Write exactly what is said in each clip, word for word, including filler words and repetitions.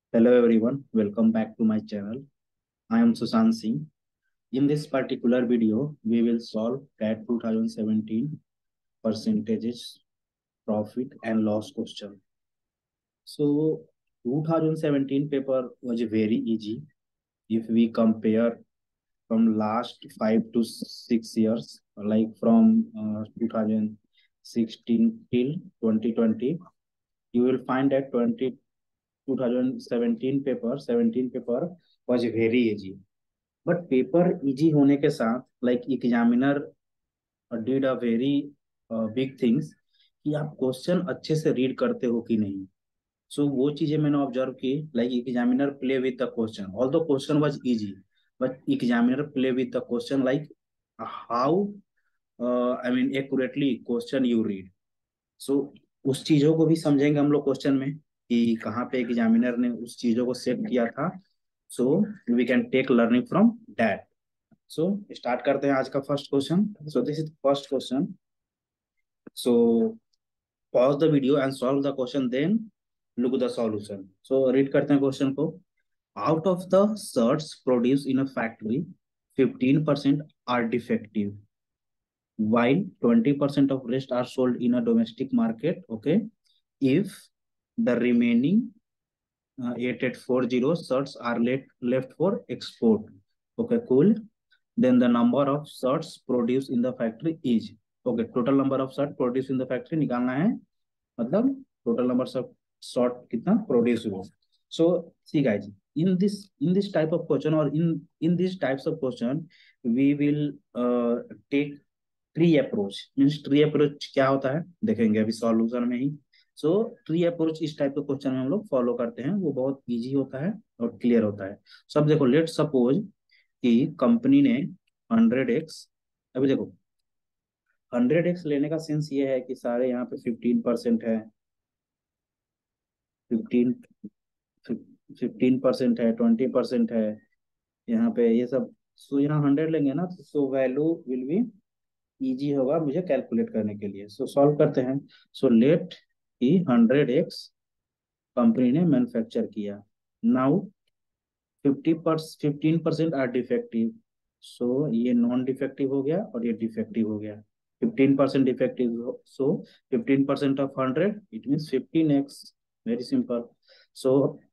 Hello everyone, welcome back to my channel. I am Sushant Singh. In this particular video, we will solve C A T twenty seventeen percentages, profit and loss question. So twenty seventeen paper was very easy if we compare from last five to six years, like from uh, two thousand sixteen till twenty twenty. You will find that twenty twenty seventeen paper, seventeen paper was very easy. But paper easy होने के साथ like examiner did a very big things कि आप question अच्छे से read करते हो कि नहीं. सो so, वो चीजें मैंने ऑब्जर्व की. Like examiner play with the question all the question was easy, but examiner play with the question like how I mean accurately question you read. So उस चीजों को भी समझेंगे हम लोग क्वेश्चन में कि कहाँ पे एग्जामिनर ने उस चीजों को सेट किया था. So we can take learning from that. So start करते हैं आज का first question. So this is first question. So pause the video and solve the question, then look the solution. So read करते हैं question को. Out of the shirts produce in a factory fifteen percent are defective while twenty percent of rest are sold in a domestic market. Okay, if the remaining uh, eight eight four zero shirts are left left for export. Okay, cool. Then the number of shirts produced in the factory is. Okay, total number of shirts produced in the factory निकालना है. मतलब total number of short कितना produce हुआ. So see guys, in this in this type of question or in in these types of question we will uh, take tree approach. Means tree approach क्या होता है देखेंगे अभी solution में ही. So tree approach इस type के question में हम लोग फॉलो करते हैं, वो बहुत इजी होता है और क्लियर होता है. सब देखो, लेट सपोज कि कंपनी ने हंड्रेड एक्स. अभी देखो, हंड्रेड एक्स लेने का सेंस ये है कि सारे यहाँ पे फिफ्टीन परसेंट है, फिफ्टीन फिफ्टीन परसेंट है, ट्वेंटी परसेंट है यहाँ पे ये सब. सो यहाँ हंड्रेड लेंगे ना, so value will be easy होगा मुझे कैलकुलेट करने के लिए. सो सॉल्व करते हैं. सो लेट ही हंड्रेड एक्स कंपनी ने मैन्युफैक्चर किया. नाउ फिफ्टी पर fifteen percent are defective. So ये नॉन डिफेक्टिव हो गया और ये डिफेक्टिव हो गया. Fifteen percent defective, so fifteen percent of hundred it means fifteen x. Very simple. So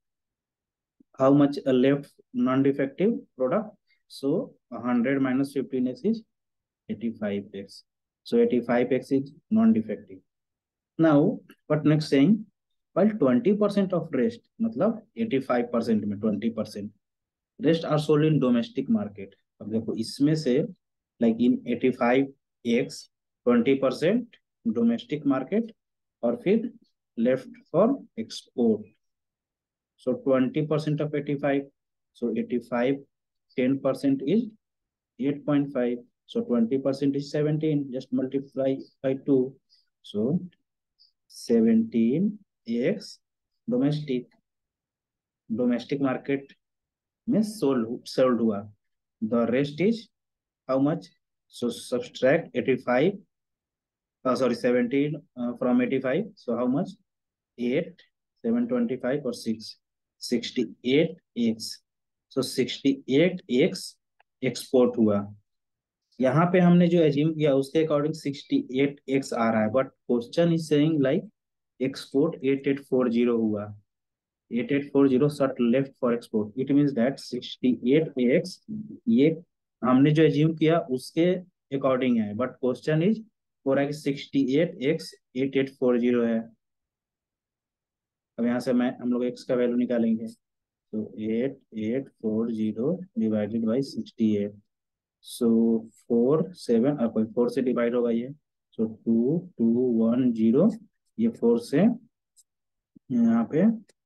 how much left non defective product. So hundred minus fifteen x is eighty-five x. So eighty-five x is non-defective. Now, what next saying? While twenty percent of rest, मतलब eighty-five percent में twenty percent rest are sold in domestic market. अब देखो इसमें से like in eighty-five x twenty percent domestic market और फिर left for export. So twenty percent of eighty-five. So eighty-five, ten percent is eight point five. So twenty percent is seventeen. Just multiply by two. So seventeen x domestic. Domestic market में sold sold हुआ. The rest is how much? So subtract eighty-five. Uh, sorry, seventeen uh, from eighty-five. So how much? eight, seven twenty-five or six. sixty-eight x. So sixty-eight x export हुआ. यहाँ पे हमने जो assume किया उसके according sixty eight x आ रहा है, but question is saying like export eight eight four zero हुआ. Eight eight four zero shirt left for export. It means that sixty eight x ये हमने जो एज्यूम किया उसके अकॉर्डिंग है, बट क्वेश्चन इज हो रहा है कि sixty eight x eight eight four zero है. अब यहाँ से मैं हम लोग एक्स का वैल्यू निकालेंगे. तो eight eight four zero divided by sixty eight. So four seven और कोई फोर से डिवाइड होगा ये. So two two one zero. ये फोर से यहाँ पे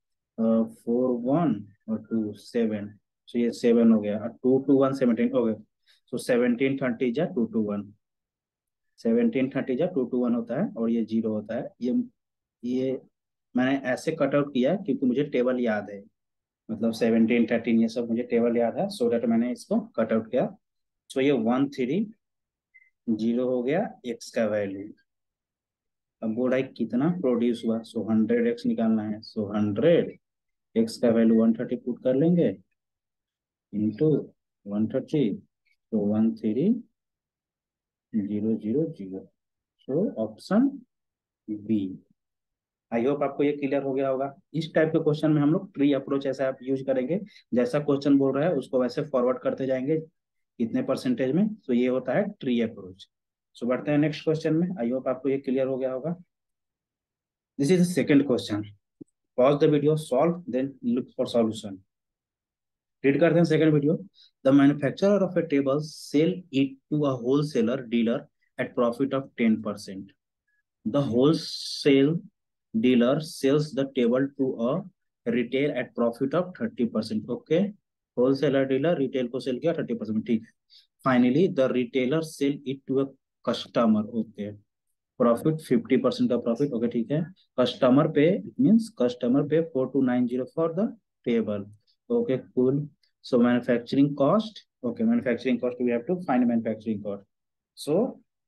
फोर वन और टू सेवन. सो ये सेवन हो गया और टू टू वन सेवनटीन हो गया. सो सेवनटीन थर्टी जा two two one. Seventeen thirty जा टू टू वन होता है और ये जीरो होता है. ये ये मैंने ऐसे कट आउट किया क्योंकि मुझे टेबल याद है. मतलब सेवनटीन थर्टीन ये सब मुझे टेबल याद है, सो दैट मैंने इसको कट आउट किया. सो ये वन थ्री जीरो हो गया एक्स का वैल्यू. अब बोल रहा है कितना प्रोड्यूस हुआ. सो हंड्रेड एक्स निकालना है. सो हंड्रेड एक्स का वैल्यू वन थर्टी पुट कर लेंगे इंटू वन थर्टी, तो one three zero zero zero. So option B. I hope आपको ये क्लियर हो गया होगा। इस टाइप के क्वेश्चन में हम लोग ट्री अप्रोच ऐसा आप यूज करेंगे, जैसा क्वेश्चन बोल रहा है उसको वैसे फॉरवर्ड करते जाएंगे कितने परसेंटेज में। तो ये होता है ट्री अप्रोच। सो बढ़ते हैं नेक्स्ट क्वेश्चन में। आई होप आपको ये क्लियर हो गया होगा। This is the second question. Pause the video, solve, then look for solution. Read करते हैं second video. The manufacturer of a table sell it to a wholesaler dealer at profit of ten percent. The wholesale dealer sells the table to a retail at profit of thirty percent. Okay, wholesaler dealer retail को sell किया thirty percent, ठीक है। Finally, the retailer sell it to a customer. Okay, profit fifty percent का profit. Okay, ठीक है। Customer pay, it means customer pay four two nine zero for the table. Okay, cool. So manufacturing cost. Okay, manufacturing cost, we have to find manufacturing cost. So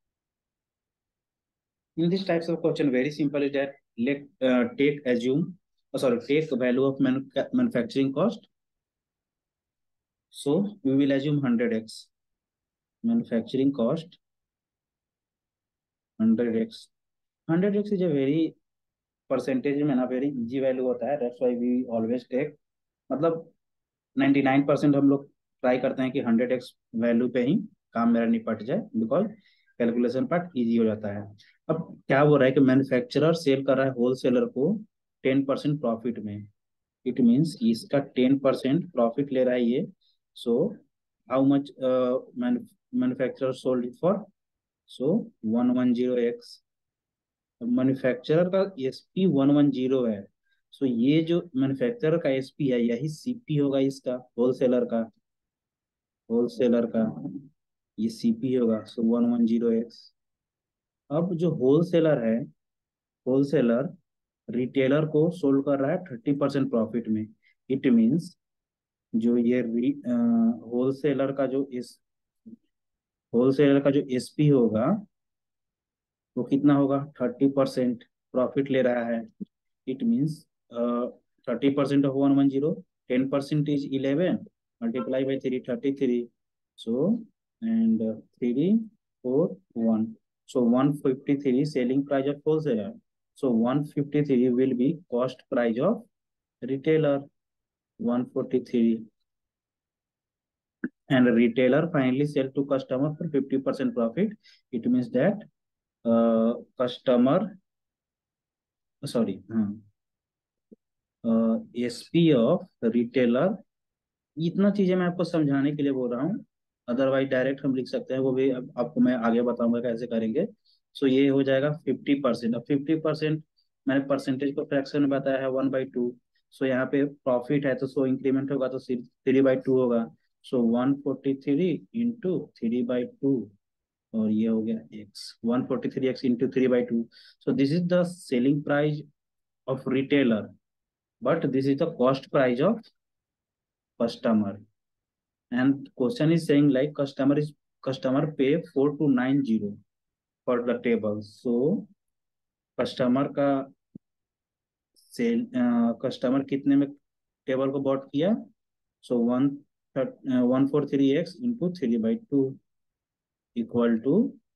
in this types of question, very simple is that let uh, take assume, oh, sorry, take the value of manu manufacturing cost. So we will assume one hundred x manufacturing cost, one hundred x. one hundred x is a very percentage में ना very easy value होता है, that's why we always take, मतलब निन्यानवे percent हम लोग try करते हैं कि हंड्रेड एक्स वैल्यू पे ही काम मेरा निपट जाए, बिकॉज कैलकुलेशन पार्ट इजी हो जाता है। अब क्या हो रहा है कि मैन्युफैक्चरर सेल कर रहा है होलसेलर को टेन परसेंट प्रॉफिट में। इट मीन्स इसका टेन परसेंट प्रॉफिट ले रहा है ये। So how much manufacturer sold it for? So one one zero x. Manufacturer का एसपी वन वन जीरो है। सो ये जो मैन्युफैक्चरर का एसपी है यही सीपी होगा इसका, होलसेलर का, होलसेलर का ये सीपी होगा। So one one zero x. अब जो होलसेलर है, होलसेलर रिटेलर को सोल्ड कर रहा है थर्टी परसेंट प्रॉफिट में। इट मीन्स जो ये होलसेलर का जो इस होलसेलर का जो एसपी होगा वो कितना होगा? थर्टी परसेंट प्रॉफिट ले रहा है। It means thirty percent of one one zero, ten percent is eleven, multiply by three, thirty three. So and three four one, so one fifty-three selling price of wholesaler, so one fifty-three will be cost price of retailer, one forty-three, and retailer finally sell to customer for fifty percent profit. It means that uh, customer, sorry, SP of retailer. इतना चीजें मैं आपको समझाने के लिए बोल रहा हूँ, अदरवाइज डायरेक्ट हम लिख सकते हैं, वो भी अब आपको मैं आगे बताऊंगा कैसे करेंगे। सो so, ये हो जाएगा फिफ्टी परसेंट। अब फिफ्टी परसेंट, मैंने परसेंटेज को फ्रैक्शन में बताया है वन बाई टू। सो यहाँ पे प्रॉफिट है तो सो इंक्रीमेंट होगा तो थ्री बाई टू होगा। So one forty three into three by two, और ये हो गया x, one forty three x into three by two. So this is the selling price of retailer, but this is the cost price of customer. And question is saying like customer is customer pay four two nine zero for the table. So customer का sale customer कितने में table को bought किया? So one one four three x into three by two equal to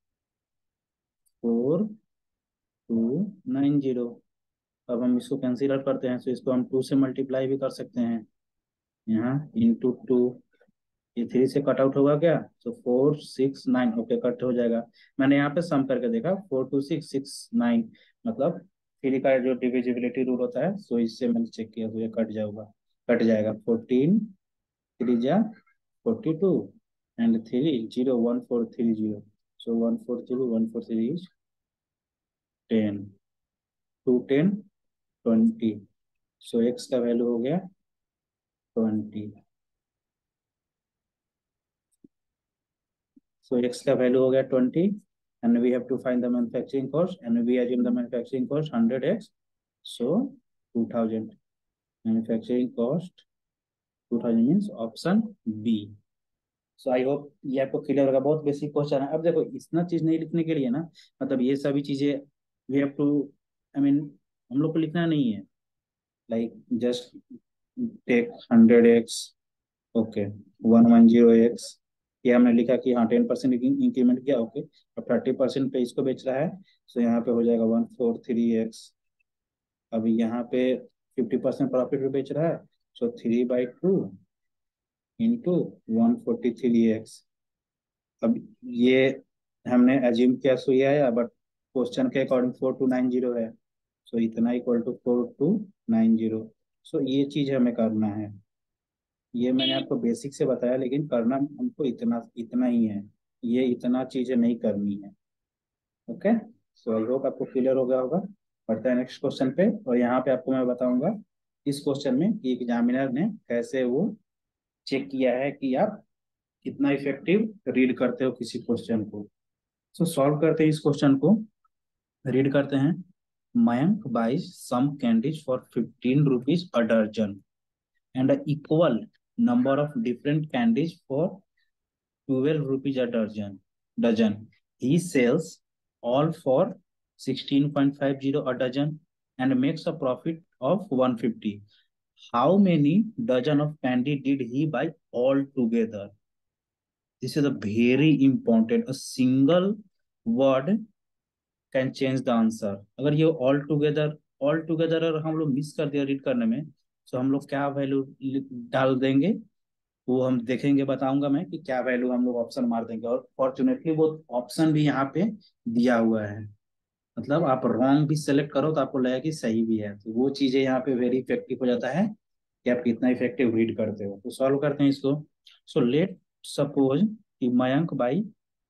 four two nine zero. अब हम इसको consider करते हैं तो इसको हम टू से मल्टीप्लाई भी कर सकते हैं, यहाँ इंटू टू। ये थ्री से कट आउट होगा क्या? तो four six nine, okay cut हो जाएगा। मैंने यहाँ पे सम करके देखा, four two six six nine, मतलब थ्री का जो डिविजिबिलिटी रूल होता है, सो इससे मैंने चेक किया तो ये कट जाएगा, कट जाएगा। फोर्टीन थ्री जा forty two, and three zero one four three zero. So one four three one four three is ten, two ten twenty. So x का वैल्यू हो गया ट्वेंटी। So x का value हो गया twenty, and we have to find the manufacturing cost, and we assume the manufacturing cost one hundred x, so two thousand manufacturing cost two thousand means option B. So I hope ये आपको clear होगा, बहुत basic question है। अब देखो इतना चीज नहीं लिखने के लिए ना, मतलब ये सभी चीजें we have to, I mean हम लोग को लिखना नहीं है, like like just take hundred x, okay, one one zero x, ये हमने लिखा कि हाँ टेन परसेंट इंक्रीमेंट किया, ओके। अब थर्टी परसेंट पे इसको बेच रहा है, तो यहाँ पे हो जाएगा वन फोर थ्री एक्स। अभी यहाँ पे फिफ्टी परसेंट प्रॉफिट पे बेच रहा है, so three by two into one forty three x. अब ये हमने एज्यूम किया, सो ये आया, बट क्वेश्चन के according four two nine zero है, सो इतना equal to four two nine zero. So ये चीज हमें करना है। ये मैंने आपको बेसिक से बताया, लेकिन करना हमको इतना इतना ही है, ये इतना चीजें नहीं करनी है। ओके, सो आई होप आपको क्लियर हो गया होगा। बढ़ते हैं नेक्स्ट क्वेश्चन पे, और यहाँ पे आपको मैं बताऊंगा इस क्वेश्चन में कि एग्जामिनर ने कैसे वो चेक किया है कि आप कितना इफेक्टिव रीड करते हो किसी क्वेश्चन को। सो सॉल्व करते हैं इस क्वेश्चन को। रीड करते हैं। Mayank buys some candies for fifteen rupees a dozen and an equal number of different candies for twelve rupees a dozen. Dozen. He sells all for sixteen point five zero a dozen and makes a profit of one hundred fifty. How many dozen of candy did he buy all together? This is a very important. A single word can change the answer. अगर ये all together all together अगर हम लोग miss कर दिया read करने में, तो हम लोग क्या वैल्यू डाल देंगे, वो हम देखेंगे, बताऊंगा मैं कि क्या वैल्यू हम लोग ऑप्शन मार देंगे। और फॉर्चुनेटली वो ऑप्शन भी यहाँ पे दिया हुआ है, मतलब आप रॉन्ग भी सेलेक्ट करो तो आपको लगेगा कि सही भी है, तो वो चीजें यहाँ पे वेरी इफेक्टिव हो जाता है कि आप कितना इफेक्टिव रीड करते हो। तो सॉल्व करते हैं इसको। सो लेट सपोज कि मयंक बाई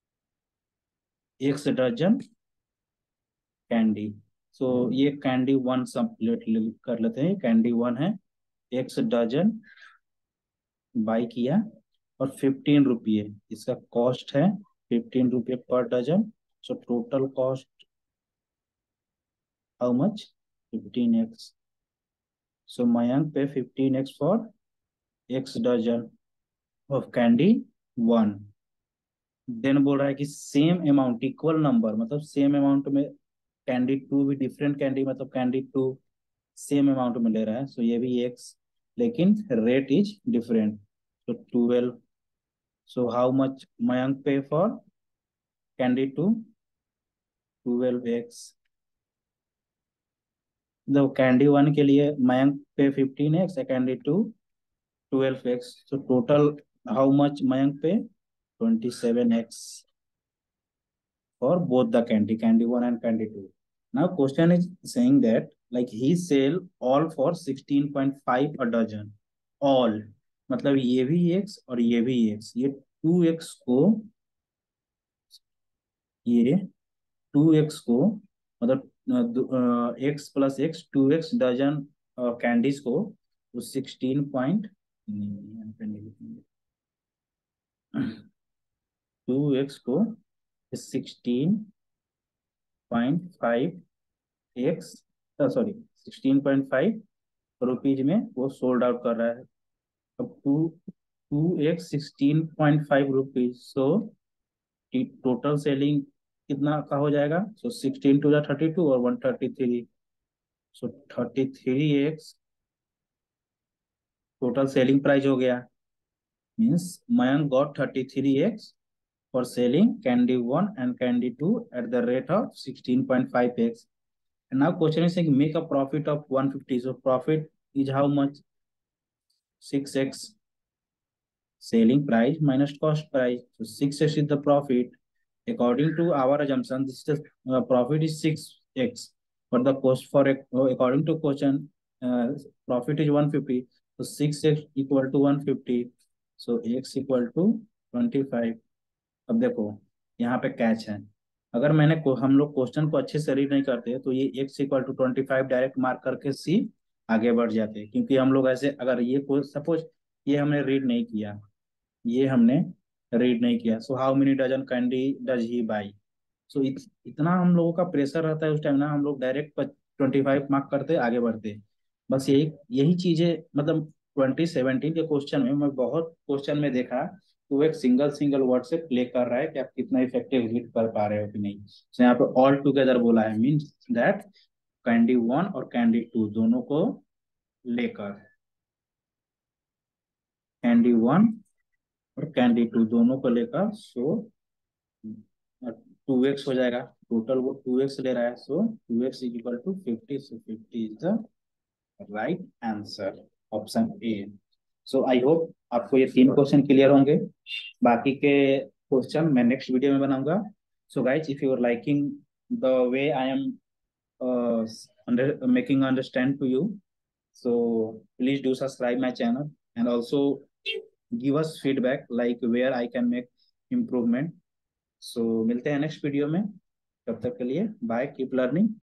एक डजन कैंडी। सो ये कैंडी वन सब लेट कर लेते हैं, कैंडी वन है, एक डजन बाई किया, और फिफ्टीन रुपये इसका कॉस्ट है, फिफ्टीन रुपये per dozen. So total cost how much, fifteen x. So Mayank pay fifteen x for x dozen of candy one. Then बोल रहा है कि सेम अमाउंट इक्वल नंबर, मतलब सेम अमाउंट में कैंडी टू भी डिफरेंट कैंडी, मतलब candy two same amount में ले रहा है, सो ये भी एक्स, लेकिन rate is different, so twelve. So how much Mayank pay for candy two, twelve x. मतलब कैंडी वन के लिए Mayank pay fifteen x, candy two twelve x, तो total how much Mayank pay twenty seven x for both the candy, candy one and candy two. Now question is saying that like he sell all for sixteen point five a dozen. All मतलब ये भी x और ये भी x, ये to x को, ये to x को मतलब x plus x, two x dozen candies को, वो सिक्सटीन पॉइंट, टू एक्स को sixteen point five x, sorry sixteen point five rupees में वो सोल्ड आउट कर रहा है। अब two two x sixteen point five rupees, so total selling कितना का हो जाएगा, so sixteen two thirty two और one thirty three, so thirty three x total selling price हो गया। Means Mayank got thirty three x for selling candy one and candy two at the rate of sixteen point five x. And now question is saying make a profit of one hundred fifty. So profit is how much? six x selling price minus cost price. So six x is the profit. According to our assumption, this is the uh, profit is six x. But the cost for according to question, uh, profit is one hundred fifty. So six x equal to one hundred fifty. So x equal to twenty-five. अब देखो यहाँ पे catch है, अगर मैंने को, हम लोग क्वेश्चन को अच्छे से रीड नहीं करते तो ये x equal to twenty five direct mark करके सी आगे बढ़ जाते हैं, क्योंकि हम लोग ऐसे, अगर ये को सपोज ये हमने रीड नहीं किया, ये हमने रीड नहीं किया, so how many dozen candy does he buy. So इत, इतना हम लोगों का प्रेशर रहता है उस टाइम ना, हम लोग डायरेक्ट ट्वेंटी फाइव मार्क करते आगे बढ़ते। बस यही यही चीजें, मतलब ट्वेंटी सेवनटीन के क्वेश्चन में मैं बहुत क्वेश्चन में देखा, तो वो एक सिंगल सिंगल वर्ड से प्ले कर रहा है कि आप कितना इफेक्टिव रीड कर पा रहे हो कि नहीं। तो यहाँ पे ऑल टुगेदर बोला है, मीन्स दैट कैंडी वन और कैंडी टू दोनों को लेकर। कैंडी वन और कैंडी टू दोनों को लेकर, सो टू एक्स हो जाएगा। टोटल वो टू एक्स ले रहा है, so two x is equal to fifty, so fifty is the right answer, option A. So I hope आपको ये तीन क्वेश्चन क्लियर होंगे। बाकी के क्वेश्चन मैं नेक्स्ट वीडियो में बनाऊंगा। So guys, if you are liking the way I am making understand to you, so please do subscribe my channel and also give us feedback like where I can make improvement. So मिलते हैं next video में, तब तक के लिए bye, keep learning.